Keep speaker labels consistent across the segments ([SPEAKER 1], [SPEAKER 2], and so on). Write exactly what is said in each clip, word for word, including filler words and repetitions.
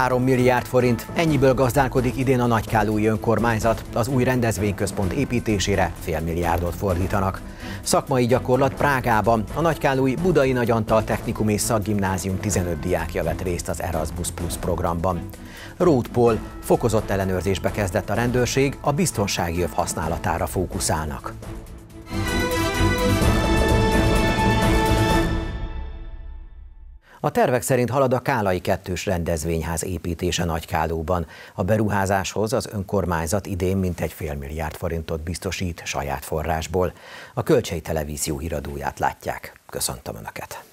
[SPEAKER 1] Három milliárd forint, ennyiből gazdálkodik idén a nagykálói önkormányzat, az új rendezvényközpont építésére fél milliárdot fordítanak. Szakmai gyakorlat Prágában, a nagykálói Budai Nagy Antal Technikum és Szakgimnázium tizenöt diákja vett részt az Erasmus Plus programban. Roadpol, fokozott ellenőrzésbe kezdett a rendőrség, a biztonsági öv használatára fókuszálnak. A tervek szerint halad a Kálai kettős rendezvényház építése Nagykálóban. A beruházáshoz az önkormányzat idén mintegy fél milliárd forintot biztosít saját forrásból. A Kölcsei Televízió híradóját látják. Köszöntöm Önöket!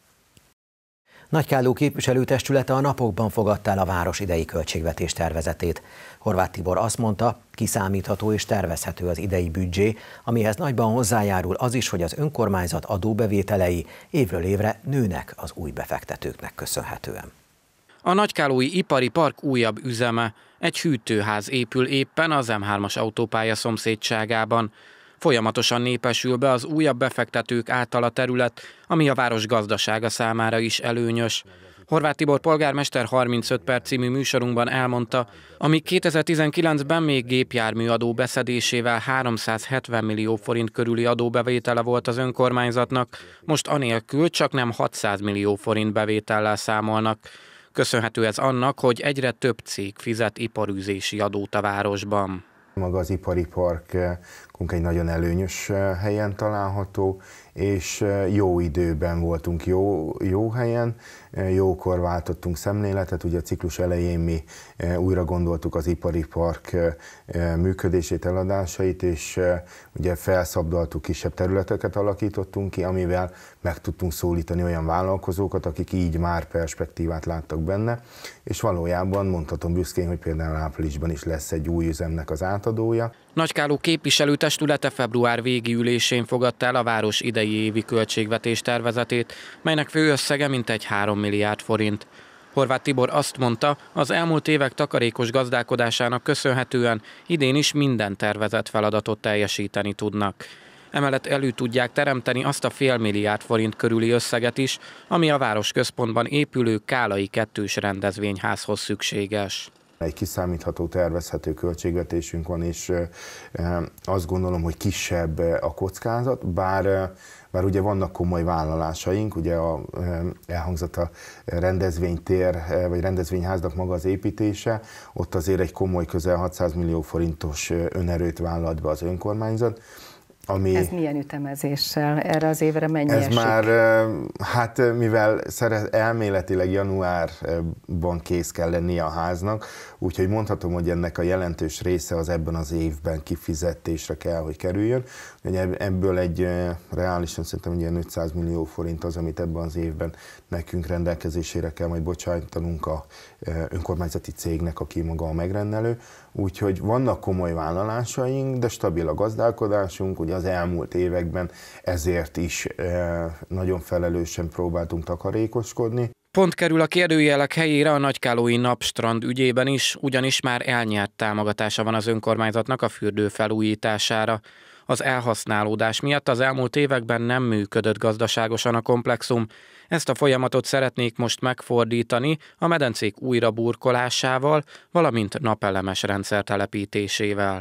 [SPEAKER 1] Nagykáló képviselőtestülete a napokban fogadta el a város idei költségvetés tervezetét. Horváth Tibor azt mondta, kiszámítható és tervezhető az idei büdzsé, amihez nagyban hozzájárul az is, hogy az önkormányzat adóbevételei évről évre nőnek az új befektetőknek köszönhetően.
[SPEAKER 2] A nagykálói ipari park újabb üzeme, egy hűtőház épül éppen az M hármas autópálya szomszédságában. Folyamatosan népesül be az újabb befektetők által a terület, ami a város gazdasága számára is előnyös. Horváth Tibor polgármester harmincöt perc című műsorunkban elmondta, amíg kétezer-tizenkilencben még gépjárműadó beszedésével háromszázhetven millió forint körüli adóbevétele volt az önkormányzatnak, most anélkül csak nem hatszáz millió forint bevétellel számolnak. Köszönhető ez annak, hogy egyre több cég fizet iparűzési adót a városban.
[SPEAKER 3] Maga az ipari parkunk egy nagyon előnyös helyen található, és jó időben voltunk, jó, jó helyen, jókor váltottunk szemléletet. Ugye a ciklus elején mi újra gondoltuk az ipari park működését, eladásait, és ugye felszabdaltuk, kisebb területeket alakítottunk ki, amivel meg tudtunk szólítani olyan vállalkozókat, akik így már perspektívát láttak benne, és valójában mondhatom büszkén, hogy például áprilisban is lesz egy új üzemnek az átadója.
[SPEAKER 2] Nagykáló képviselőtestülete február végi ülésén fogadta el a város idei évi költségvetés tervezetét, melynek fő összege mintegy három milliárd forint. Horváth Tibor azt mondta, az elmúlt évek takarékos gazdálkodásának köszönhetően idén is minden tervezett feladatot teljesíteni tudnak. Emellett elő tudják teremteni azt a fél milliárd forint körüli összeget is, ami a városközpontban épülő Kálai kettős rendezvényházhoz szükséges.
[SPEAKER 3] Egy kiszámítható, tervezhető költségvetésünk van, és azt gondolom, hogy kisebb a kockázat, bár, bár ugye vannak komoly vállalásaink, ugye a, elhangzott a rendezvénytér, vagy rendezvényháznak maga az építése, ott azért egy komoly, közel hatszáz millió forintos önerőt vállalt be az önkormányzat. Ami,
[SPEAKER 4] ez milyen ütemezéssel? Erre az évre mennyi
[SPEAKER 3] Ez
[SPEAKER 4] esik?
[SPEAKER 3] már, hát mivel elméletileg januárban kész kell lennie a háznak, úgyhogy mondhatom, hogy ennek a jelentős része az ebben az évben kifizetésre kell, hogy kerüljön. Ebből egy reálisan szerintem egy ilyen ötszáz millió forint az, amit ebben az évben nekünk rendelkezésére kell majd bocsájtanunk a önkormányzati cégnek, aki maga a megrendelő. Úgyhogy vannak komoly vállalásaink, de stabil a gazdálkodásunk, ugye az elmúlt években ezért is nagyon felelősen próbáltunk takarékoskodni.
[SPEAKER 2] Pont kerül a kérdőjelek helyére a nagykálói Napstrand ügyében is, ugyanis már elnyert támogatása van az önkormányzatnak a fürdő felújítására. Az elhasználódás miatt az elmúlt években nem működött gazdaságosan a komplexum. Ezt a folyamatot szeretnék most megfordítani a medencék újra burkolásával, valamint napelemes rendszer telepítésével.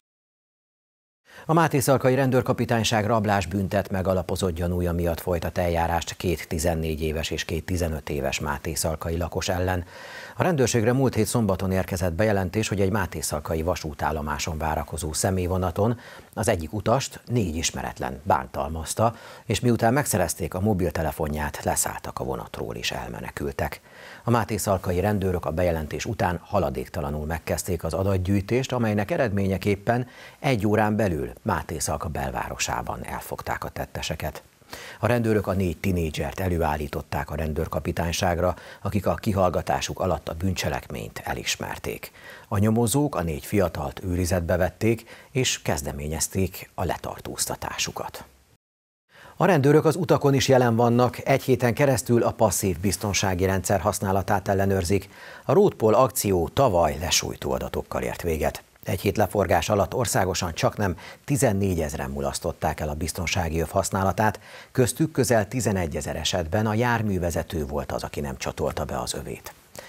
[SPEAKER 1] A Mátészalkai Rendőrkapitányság rablásbüntet megalapozott gyanúja miatt folytat eljárást két tizennégy éves és két tizenöt éves mátészalkai lakos ellen. A rendőrségre múlt hét szombaton érkezett bejelentés, hogy egy mátészalkai vasútállomáson várakozó személyvonaton az egyik utast négy ismeretlen bántalmazta, és miután megszerezték a mobiltelefonját, leszálltak a vonatról és elmenekültek. A mátészalkai rendőrök a bejelentés után haladéktalanul megkezdték az adatgyűjtést, amelynek eredményeképpen egy órán belül Mátészalka belvárosában elfogták a tetteseket. A rendőrök a négy tinédzsert előállították a rendőrkapitányságra, akik a kihallgatásuk alatt a bűncselekményt elismerték. A nyomozók a négy fiatalt őrizetbe vették és kezdeményezték a letartóztatásukat. A rendőrök az utakon is jelen vannak, egy héten keresztül a passzív biztonsági rendszer használatát ellenőrzik. A Roadpol akció tavaly lesújtó adatokkal ért véget. Egy hét leforgás alatt országosan csaknem tizennégyezren mulasztották el a biztonsági öv használatát, köztük közel tizenegyezer esetben a járművezető volt az, aki nem csatolta be az övét.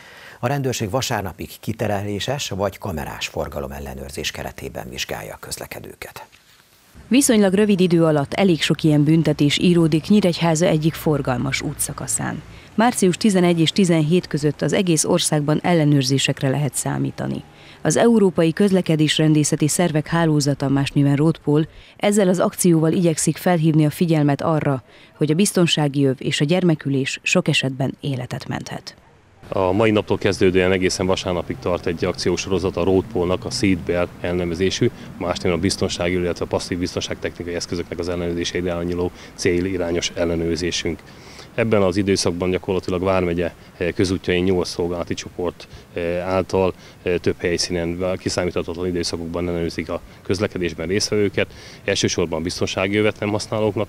[SPEAKER 1] A rendőrség vasárnapig kitereléses vagy kamerás forgalomellenőrzés keretében vizsgálja a közlekedőket.
[SPEAKER 5] Viszonylag rövid idő alatt elég sok ilyen büntetés íródik Nyíregyháza egyik forgalmas útszakaszán. március tizenegy és tizenhét között az egész országban ellenőrzésekre lehet számítani. Az Európai Közlekedésrendészeti Szervek Hálózata, más néven Roadpol, ezzel az akcióval igyekszik felhívni a figyelmet arra, hogy a biztonsági öv és a gyermekülés sok esetben életet menthet.
[SPEAKER 6] A mai naptól kezdődően egészen vasárnapig tart egy akciósorozat a Roadpolnak, a Seatbelt elnevezésű, más néven a biztonsági, illetve a passzív biztonságtechnikai eszközöknek az ellenőrzésére irányuló célirányos ellenőrzésünk. Ebben az időszakban gyakorlatilag vármegye közútjain nyolc szolgálati csoport által több helyszínen kiszámíthatatlan időszakokban ellenőrzik a közlekedésben résztvevőket. Elsősorban biztonsági övet nem használóknak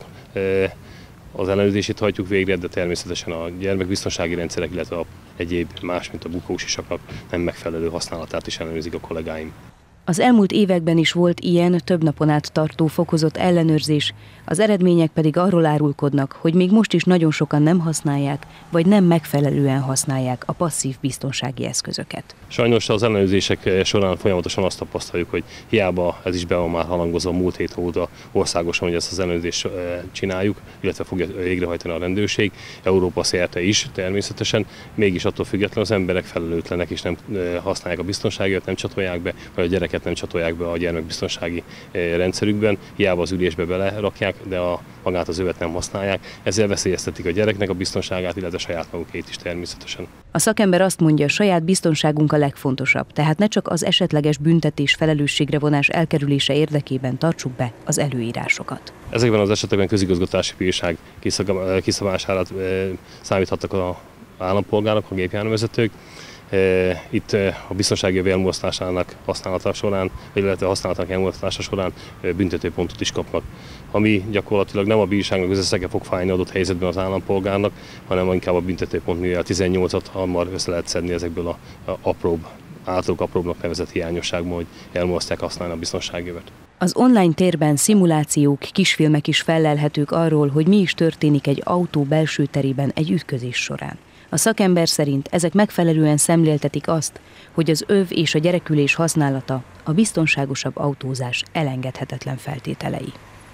[SPEAKER 6] az ellenőrzését hajtjuk végre, de természetesen a gyermekbiztonsági rendszerek, illetve a egyéb más, mint a bukósisaknak nem megfelelő használatát is ellenőrzik a kollégáim.
[SPEAKER 5] Az elmúlt években is volt ilyen több napon át tartó fokozott ellenőrzés, az eredmények pedig arról árulkodnak, hogy még most is nagyon sokan nem használják, vagy nem megfelelően használják a passzív biztonsági eszközöket.
[SPEAKER 6] Sajnos az ellenőrzések során folyamatosan azt tapasztaljuk, hogy hiába ez is be van már halangozva múlt hét óta országosan, hogy ezt az ellenőrzést csináljuk, illetve fogja végrehajtani a rendőrség, Európa szerte is természetesen, mégis attól függetlenül az emberek felelőtlenek és nem használják a biztonságot, nem csatolják be, vagy a gyereket nem csatolják be a gyermekbiztonsági rendszerükben, hiába az ülésbe belerakják, de a, magát az övet nem használják, ezzel veszélyeztetik a gyereknek a biztonságát, illetve saját magukét is természetesen.
[SPEAKER 5] A szakember azt mondja, a saját biztonságunk a legfontosabb, tehát ne csak az esetleges büntetés felelősségre vonás elkerülése érdekében tartsuk be az előírásokat.
[SPEAKER 6] Ezekben az esetekben közigazgatási bírság kiszabására számíthatnak az állampolgárok, a gépjárművezetők. Itt a biztonsági öv elmulasztásának használata során, illetve használatának elmulasztása során büntetőpontot is kapnak. Ami gyakorlatilag nem a bírságnak az összege fog fájni adott helyzetben az állampolgárnak, hanem inkább a büntetőpont, mivel a tizennyolcat hamar össze lehet szedni ezekből a apróbb, általuk apróbbnak nevezett hiányosságból, hogy elmulasztják használni a biztonsági övet.
[SPEAKER 5] Az online térben szimulációk, kisfilmek is fellelhetők arról, hogy mi is történik egy autó belső terében egy ütközés során. A szakember szerint ezek megfelelően szemléltetik azt, hogy az öv és a gyerekülés használata a biztonságosabb autózás elengedhetetlen feltételei.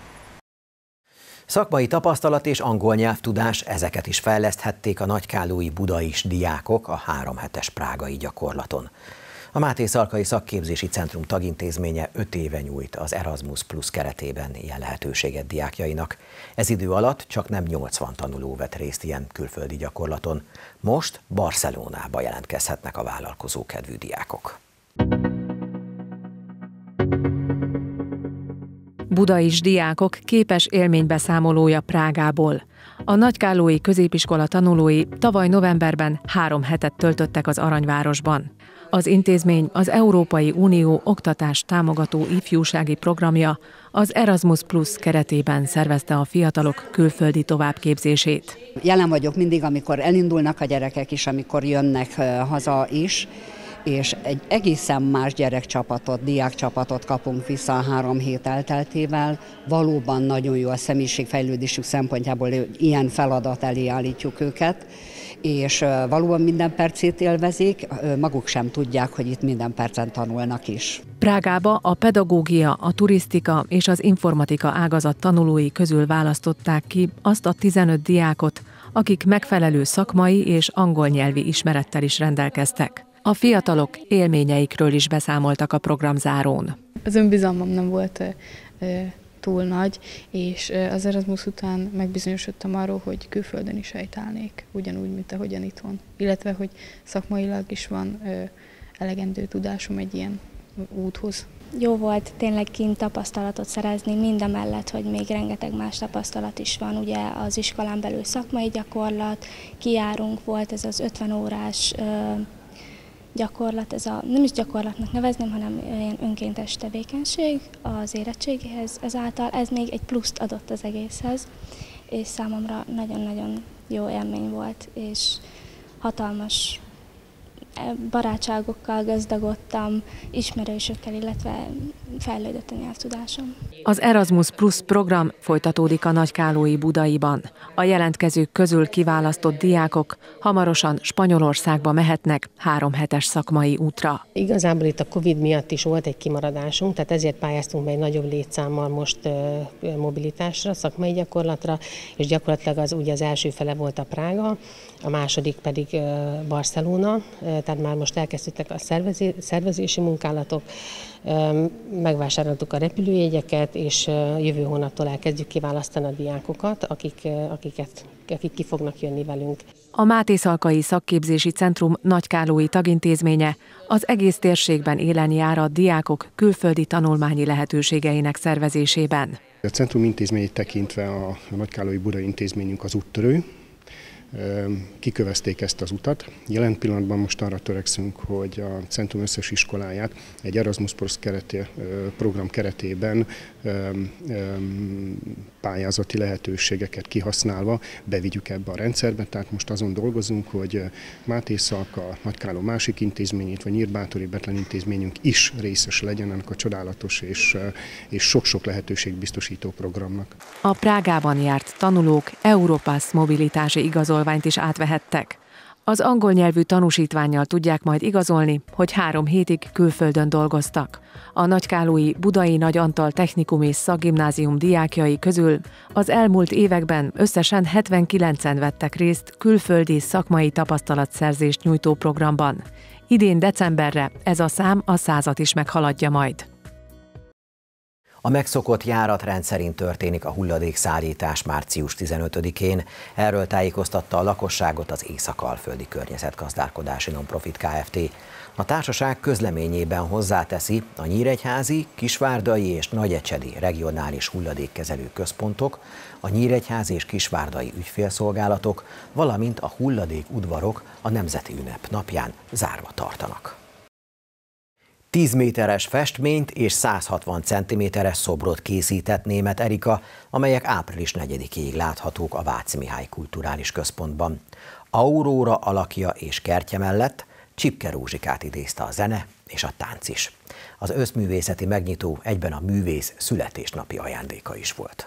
[SPEAKER 1] Szakmai tapasztalat és angol nyelvtudás, ezeket is fejleszthették a nagykállói budais diákok a három hetes prágai gyakorlaton. A Máté Szalkai Szakképzési Centrum tagintézménye öt éve nyújt az Erasmus Plus keretében ilyen lehetőséget diákjainak. Ez idő alatt csak nem nyolcvan tanuló vett részt ilyen külföldi gyakorlaton. Most Barcelonába jelentkezhetnek a vállalkozókedvű diákok.
[SPEAKER 7] Budais diákok képes élménybeszámolója Prágából. A nagykállói középiskola tanulói tavaly novemberben három hetet töltöttek az Aranyvárosban. Az intézmény az Európai Unió oktatást támogató ifjúsági programja, az Erasmus Plus keretében szervezte a fiatalok külföldi továbbképzését.
[SPEAKER 8] Jelen vagyok mindig, amikor elindulnak a gyerekek is, amikor jönnek haza is, és egy egészen más gyerekcsapatot, diákcsapatot kapunk vissza a három hét elteltével. Valóban nagyon jó a személyiségfejlődésük szempontjából, hogy ilyen feladat elé állítjuk őket, és valóban minden percét élvezik, maguk sem tudják, hogy itt minden percen tanulnak is.
[SPEAKER 7] Prágába a pedagógia, a turisztika és az informatika ágazat tanulói közül választották ki azt a tizenöt diákot, akik megfelelő szakmai és angol nyelvi ismerettel is rendelkeztek. A fiatalok élményeikről is beszámoltak a programzárón.
[SPEAKER 9] Az önbizalmam nem volt e, e, túl nagy, és az Erasmus után megbizonyosodtam arról, hogy külföldön is helytállnék, ugyanúgy, mint ahogyan itthon. Illetve, hogy szakmailag is van e, elegendő tudásom egy ilyen úthoz.
[SPEAKER 10] Jó volt tényleg kint tapasztalatot szerezni, mindamellett, hogy még rengeteg más tapasztalat is van. Ugye az iskolán belül szakmai gyakorlat, kijárunk, volt ez az ötven órás e, gyakorlat, ez a, nem is gyakorlatnak nevezném, hanem ilyen önkéntes tevékenység az érettségéhez, ezáltal ez még egy pluszt adott az egészhez, és számomra nagyon-nagyon jó élmény volt, és hatalmas barátságokkal gazdagodtam, ismerősökkel, illetve fejlődött a nyelvtudásom.
[SPEAKER 7] Az Erasmus Plus program folytatódik a Nagykállói Budaiban. A jelentkezők közül kiválasztott diákok hamarosan Spanyolországba mehetnek három hetes szakmai útra.
[SPEAKER 11] Igazából itt a Covid miatt is volt egy kimaradásunk, tehát ezért pályáztunk be egy nagyobb létszámmal most mobilitásra, szakmai gyakorlatra, és gyakorlatilag az ugye az első fele volt a Prága, a második pedig Barcelona, tehát már most elkezdődtek a szervezési munkálatok, megvásároltuk a repülőjegyeket, és jövő hónaptól elkezdjük kiválasztani a diákokat, akik, akiket, akik ki fognak jönni velünk.
[SPEAKER 7] A Mátészalkai Szakképzési Centrum nagykállói tagintézménye az egész térségben élen jár a diákok külföldi tanulmányi lehetőségeinek szervezésében.
[SPEAKER 12] A centrum intézményét tekintve a Nagykállói Budai Intézményünk az úttörő. Kikövezték ezt az utat. Jelen pillanatban most arra törekszünk, hogy a centrum összes iskoláját egy Erasmus Plus kereté, program keretében pályázati lehetőségeket kihasználva bevigyük ebbe a rendszerbe. Tehát most azon dolgozunk, hogy Mátészalka, Nagykálló másik intézményét, vagy Nyírbátori Bethlen intézményünk is részes legyen ennek a csodálatos és, és sok-sok lehetőség biztosító programnak.
[SPEAKER 7] A Prágában járt tanulók Europass mobilitási igazolványt is átvehettek. Az angol nyelvű tanúsítvánnyal tudják majd igazolni, hogy három hétig külföldön dolgoztak. A Nagykállói Budai Nagy Antal Technikum és Szakgimnázium diákjai közül az elmúlt években összesen hetvenkilencen vettek részt külföldi szakmai tapasztalatszerzést nyújtó programban. Idén decemberre ez a szám a százat is meghaladja majd.
[SPEAKER 1] A megszokott járatrend szerint történik a hulladékszállítás március tizenötödikén. Erről tájékoztatta a lakosságot az Észak-Alföldi Környezetgazdálkodási Nonprofit Kft. A társaság közleményében hozzáteszi, a nyíregyházi, kisvárdai és nagyecsedi regionális hulladékkezelő központok, a nyíregyházi és kisvárdai ügyfélszolgálatok, valamint a hulladékudvarok a Nemzeti Ünnep napján zárva tartanak. tíz méteres festményt és száz hatvan centiméteres szobrot készített Németh Erika, amelyek április negyedikéig láthatók a Váci Mihály Kulturális Központban. Aurora alakja és kertje mellett Csipke Rózsikát idézte a zene és a tánc is. Az összművészeti megnyitó egyben a művész születésnapi ajándéka is volt.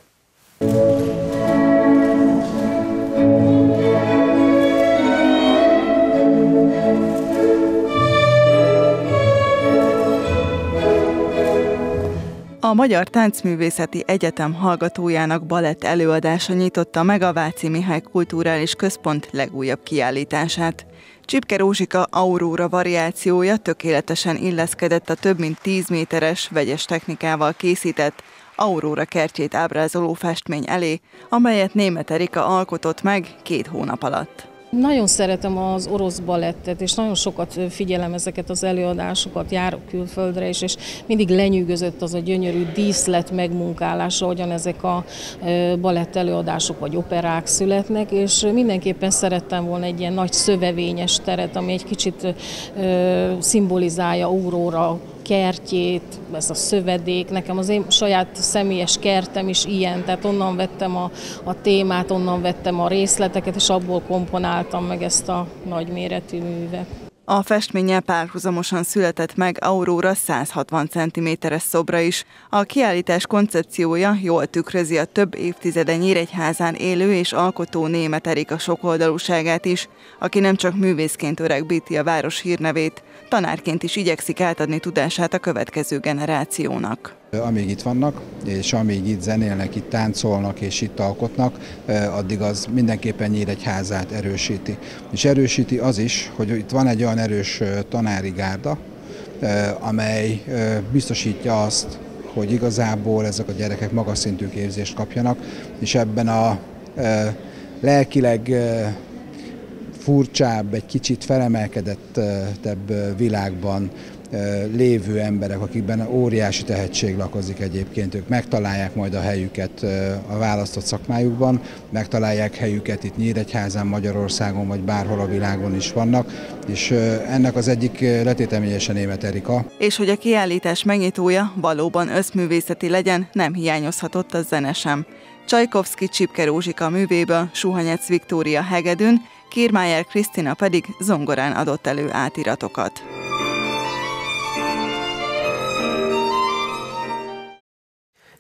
[SPEAKER 13] A Magyar Táncművészeti Egyetem hallgatójának balett előadása nyitotta meg a Váci Mihály Kulturális Központ legújabb kiállítását. Csipke Rózsika Aurora variációja tökéletesen illeszkedett a több mint tíz méteres vegyes technikával készített Aurora kertjét ábrázoló festmény elé, amelyet Németh Erika alkotott meg két hónap alatt.
[SPEAKER 14] Nagyon szeretem az orosz balettet, és nagyon sokat figyelem ezeket az előadásokat, járok külföldre is, és mindig lenyűgözött az a gyönyörű díszlet megmunkálása, ahogyan ezek a balett előadások vagy operák születnek, és mindenképpen szerettem volna egy ilyen nagy szövevényes teret, ami egy kicsit szimbolizálja Aurora kertjét, ez a szövedék, nekem az én saját személyes kertem is ilyen, tehát onnan vettem a, a témát, onnan vettem a részleteket, és abból komponáltam meg ezt a nagyméretű művet.
[SPEAKER 13] A festménnyel párhuzamosan született meg Aurora száz hatvan centiméteres szobra is. A kiállítás koncepciója jól tükrözi a több évtizede Nyíregyházán élő és alkotó Németh Erika sokoldalúságát is, aki nem csak művészként öregbíti a város hírnevét, tanárként is igyekszik átadni tudását a következő generációnak.
[SPEAKER 15] Amíg itt vannak, és amíg itt zenélnek, itt táncolnak és itt alkotnak, addig az mindenképpen Nyíregyházát erősíti. És erősíti az is, hogy itt van egy olyan erős tanári gárda, amely biztosítja azt, hogy igazából ezek a gyerekek magas szintű képzést kapjanak, és ebben a lelkileg furcsább, egy kicsit felemelkedettebb világban lévő emberek, akikben óriási tehetség lakozik egyébként, ők megtalálják majd a helyüket a választott szakmájukban, megtalálják helyüket itt Nyíregyházán, Magyarországon, vagy bárhol a világon is vannak, és ennek az egyik letéteményese Németh Erika.
[SPEAKER 13] És hogy a kiállítás megnyitója valóban összművészeti legyen, nem hiányozhatott a zene sem. Csajkovszky Csipke Rózsika művéből Suhanyec Viktória hegedűn, Kiermaier Krisztina pedig zongorán adott elő átiratokat.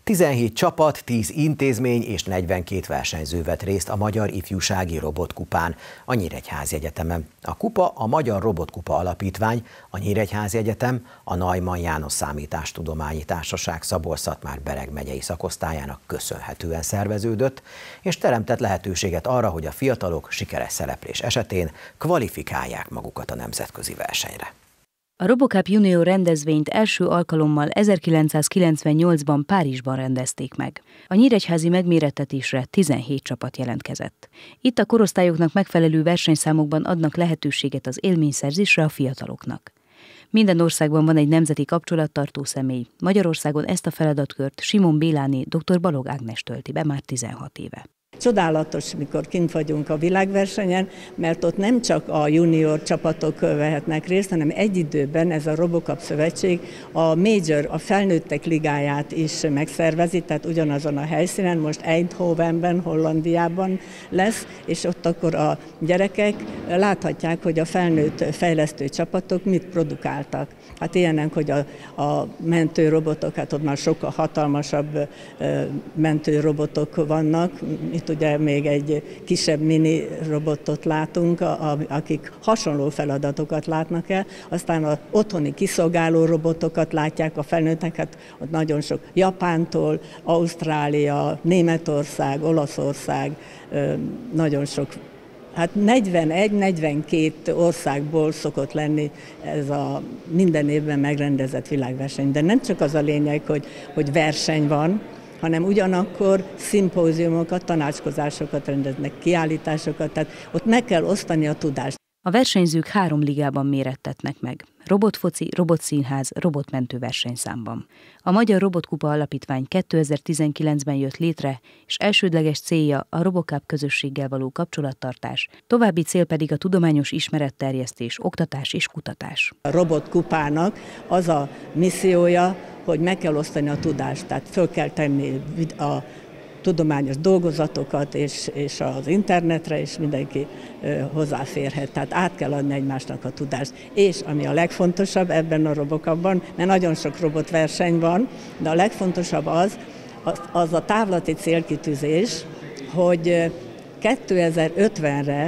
[SPEAKER 1] tizenhét csapat, tíz intézmény és negyvenkét versenyző vett részt a Magyar Ifjúsági Robotkupán a Nyíregyházi Egyetemen. A kupa a Magyar Robotkupa Alapítvány, a Nyíregyházi Egyetem, a Neumann János Számítástudományi Társaság Szabolcs-Szatmár-Bereg megyei szakosztályának köszönhetően szerveződött, és teremtett lehetőséget arra, hogy a fiatalok sikeres szereplés esetén kvalifikálják magukat a nemzetközi versenyre.
[SPEAKER 5] A RoboCup Junior rendezvényt első alkalommal ezerkilencszázkilencvennyolcban Párizsban rendezték meg. A nyíregyházi megmérettetésre tizenhét csapat jelentkezett. Itt a korosztályoknak megfelelő versenyszámokban adnak lehetőséget az élményszerzésre a fiataloknak. Minden országban van egy nemzeti kapcsolattartó személy. Magyarországon ezt a feladatkört Simon Béláné dr. Balog Ágnes tölti be már tizenhat éve.
[SPEAKER 16] Csodálatos, mikor kint vagyunk a világversenyen, mert ott nem csak a junior csapatok vehetnek részt, hanem egy időben ez a RoboCup szövetség a major, a felnőttek ligáját is megszervezi, tehát ugyanazon a helyszínen, most Eindhovenben, Hollandiában lesz, és ott akkor a gyerekek láthatják, hogy a felnőtt fejlesztő csapatok mit produkáltak. Hát ilyenek, hogy a, a mentőrobotok, hát ott már sokkal hatalmasabb mentőrobotok vannak. Itt ugye még egy kisebb mini robotot látunk, a, a, akik hasonló feladatokat látnak el. Aztán az otthoni kiszolgáló robotokat látják a felnőtteket, ott nagyon sok Japántól, Ausztrália, Németország, Olaszország, nagyon sok. Hát negyvenegy-negyvenkét országból szokott lenni ez a minden évben megrendezett világverseny. De nem csak az a lényeg, hogy, hogy verseny van, hanem ugyanakkor szimpóziumokat, tanácskozásokat rendeznek, kiállításokat, tehát ott meg kell osztani a tudást.
[SPEAKER 5] A versenyzők három ligában mérettetnek meg. Robotfoci, robotszínház, robotmentő versenyszámban. A Magyar Robotkupa Alapítvány kétezer-tizenkilencben jött létre, és elsődleges célja a RoboCup közösséggel való kapcsolattartás, további cél pedig a tudományos ismeretterjesztés, oktatás és kutatás.
[SPEAKER 16] A Robotkupának az a missziója, hogy meg kell osztani a tudást, tehát föl kell tenni a tudományos dolgozatokat és, és az internetre, és mindenki ö, hozzáférhet. Tehát át kell adni egymásnak a tudást. És ami a legfontosabb ebben a RoboCupban, mert nagyon sok robotverseny van, de a legfontosabb az, az, az a távlati célkitűzés, hogy kétezer-ötvenre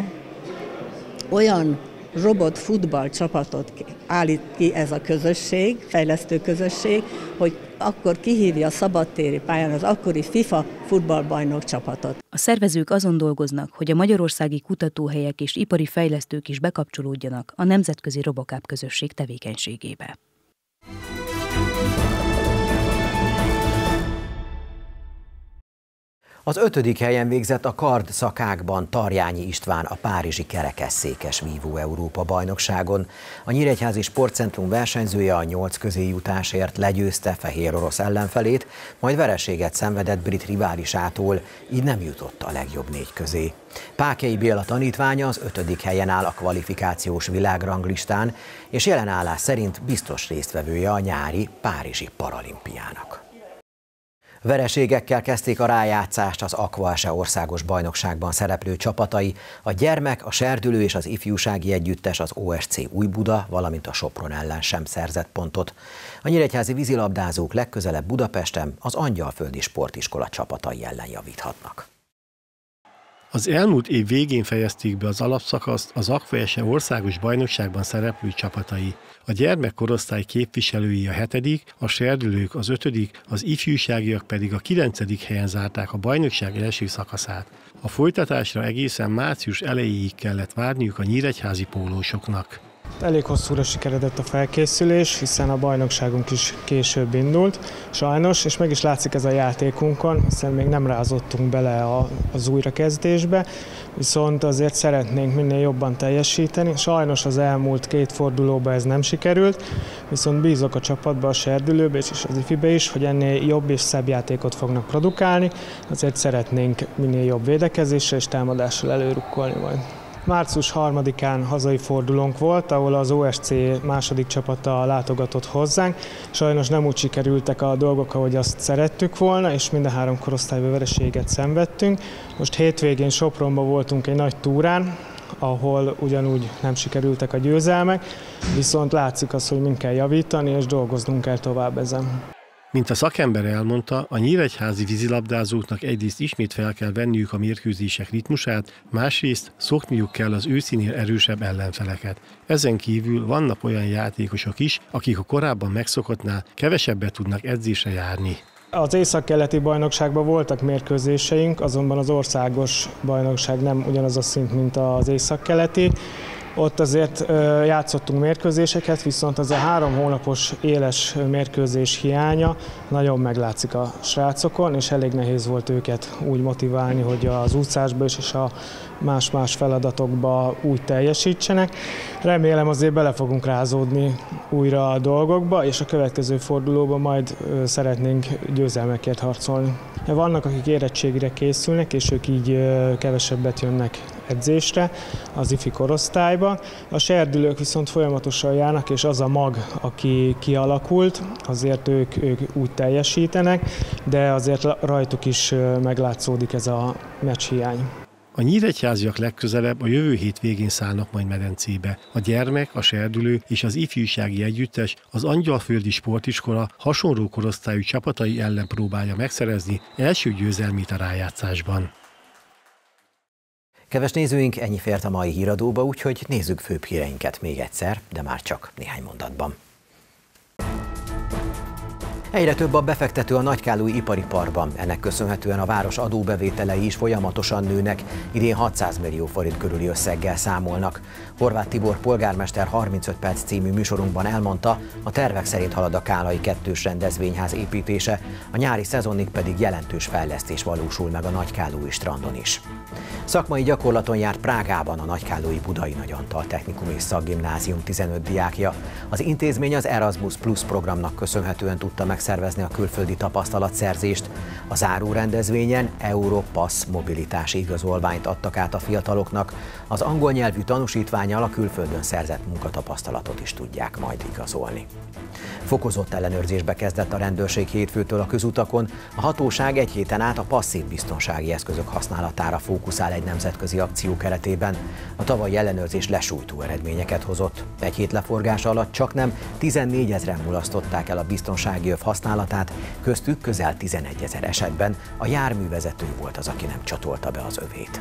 [SPEAKER 16] olyan robotfutball csapatot állít ki ez a közösség, fejlesztő közösség, hogy akkor kihívja a szabadtéri pályán az akkori FIFA futballbajnok csapatot.
[SPEAKER 5] A szervezők azon dolgoznak, hogy a magyarországi kutatóhelyek és ipari fejlesztők is bekapcsolódjanak a nemzetközi RoboCup közösség tevékenységébe.
[SPEAKER 1] Az ötödik helyen végzett a kard szakákban Tarjányi István a párizsi kerekesszékes vívó Európa bajnokságon. A Nyíregyházi Sportcentrum versenyzője a nyolc közé jutásért legyőzte fehér orosz ellenfelét, majd vereséget szenvedett brit riválisától, így nem jutott a legjobb négy közé. Pákei Béla tanítványa az ötödik helyen áll a kvalifikációs világranglistán, és jelen állás szerint biztos résztvevője a nyári párizsi paralimpiának. Vereségekkel kezdték a rájátszást az Aquase országos bajnokságban szereplő csapatai, a gyermek, a serdülő és az ifjúsági együttes az o es cé Újbuda, valamint a Sopron ellen sem szerzett pontot. A nyíregyházi vízilabdázók legközelebb Budapesten az Angyalföldi Sportiskola csapatai ellen javíthatnak.
[SPEAKER 17] Az elmúlt év végén fejezték be az alapszakaszt az Aquase országos bajnokságban szereplő csapatai. A gyermekkorosztály képviselői a hetedik, a serdülők az ötödik, az ifjúságiak pedig a kilencedik helyen zárták a bajnokság első szakaszát. A folytatásra egészen március elejéig kellett várniuk a nyíregyházi pólósoknak.
[SPEAKER 18] Elég hosszúra sikeredett a felkészülés, hiszen a bajnokságunk is később indult, sajnos, és meg is látszik ez a játékunkon, hiszen még nem rázottunk bele a, az újrakezdésbe, viszont azért szeretnénk minél jobban teljesíteni. Sajnos az elmúlt két fordulóban ez nem sikerült, viszont bízok a csapatba, a serdülőbe és az ifibe is, hogy ennél jobb és szebb játékot fognak produkálni, azért szeretnénk minél jobb védekezéssel és támadással előrukkolni majd. március harmadikán hazai fordulónk volt, ahol az o es cé második csapata látogatott hozzánk. Sajnos nem úgy sikerültek a dolgok, ahogy azt szerettük volna, és mind a három korosztályban vereséget szenvedtünk. Most hétvégén Sopronban voltunk egy nagy túrán, ahol ugyanúgy nem sikerültek a győzelmek, viszont látszik az, hogy mind kell javítani, és dolgoznunk kell tovább ezen.
[SPEAKER 17] Mint a szakember elmondta, a nyíregyházi vízilabdázóknak egyrészt ismét fel kell venniük a mérkőzések ritmusát, másrészt szokniuk kell az őszinél erősebb ellenfeleket. Ezen kívül vannak olyan játékosok is, akik a korábban megszokottnál kevesebbet tudnak edzésre járni.
[SPEAKER 18] Az északkeleti bajnokságban voltak mérkőzéseink, azonban az országos bajnokság nem ugyanaz a szint, mint az északkeleti. Ott azért játszottunk mérkőzéseket, viszont az a három hónapos éles mérkőzés hiánya nagyon meglátszik a srácokon, és elég nehéz volt őket úgy motiválni, hogy az úszásban is és a más-más feladatokba úgy teljesítsenek. Remélem azért bele fogunk rázódni újra a dolgokba, és a következő fordulóban majd szeretnénk győzelmekért harcolni. Vannak, akik érettségire készülnek, és ők így kevesebbet jönnek edzésre az ifi korosztályba. A serdülők viszont folyamatosan járnak, és az a mag, aki kialakult, azért ők, ők úgy teljesítenek, de azért rajtuk is meglátszódik ez a meccshiány.
[SPEAKER 17] A nyíregyháziak legközelebb a jövő hét végén szállnak majd medencébe. A gyermek, a serdülő és az ifjúsági együttes, az Angyalföldi Sportiskola hasonló korosztályú csapatai ellen próbálja megszerezni első győzelmét a rájátszásban.
[SPEAKER 1] Kedves nézőink, ennyi fért a mai híradóba, úgyhogy nézzük főbb híreinket még egyszer, de már csak néhány mondatban. Egyre több a befektető a Nagykállói ipari parkban. Ennek köszönhetően a város adóbevételei is folyamatosan nőnek, idén hatszáz millió forint körüli összeggel számolnak. Horváth Tibor polgármester harmincöt perc című műsorunkban elmondta, a tervek szerint halad a Kállai kettős rendezvényház építése, a nyári szezonig pedig jelentős fejlesztés valósul meg a Nagykállói strandon is. Szakmai gyakorlaton járt Prágában a Nagykállói Budai Nagy Antal Technikum és Szakgimnázium tizenöt diákja. Az intézmény az Erasmus Plus programnak köszönhetően tudta megszervezni a külföldi tapasztalatszerzést. A záró rendezvényen Europass mobilitási igazolványt adtak át a fiataloknak. Az angol nyelvű tanúsítvánnyal a külföldön szerzett munkatapasztalatot is tudják majd igazolni. Fokozott ellenőrzésbe kezdett a rendőrség hétfőtől a közutakon. A hatóság egy héten át a passzív biztonsági eszközök használatára fókuszál egy nemzetközi akció keretében. A tavalyi ellenőrzés lesújtó eredményeket hozott. Egy hét leforgása alatt csaknem tizennégyezren mulasztották el a biztonsági öv használatát, köztük közel tizenegyezer esetben a járművezető volt az, aki nem csatolta be az övét.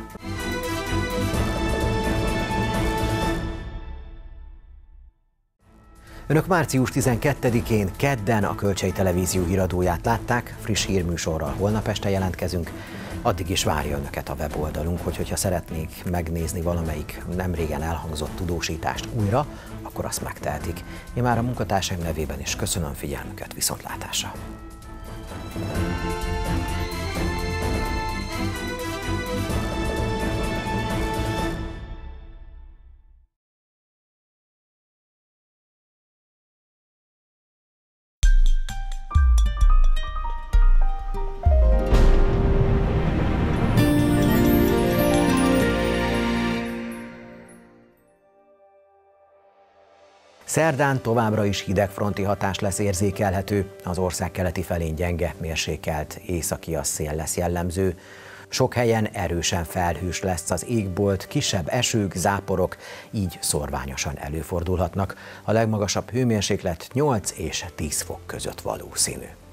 [SPEAKER 1] Önök március tizenkettedikén kedden a Kölcsei Televízió híradóját látták, friss hírműsorral holnap este jelentkezünk. Addig is várja Önöket a weboldalunk, hogy hogyha szeretnék megnézni valamelyik nemrégen elhangzott tudósítást újra, akkor azt megtehetik. Én már a munkatársaim nevében is köszönöm figyelmüket, viszontlátásra! Szerdán továbbra is hidegfronti hatás lesz érzékelhető, az ország keleti felén gyenge, mérsékelt északi szél lesz jellemző. Sok helyen erősen felhős lesz az égbolt, kisebb esők, záporok, így szorványosan előfordulhatnak. A legmagasabb hőmérséklet nyolc és tíz fok között valószínű.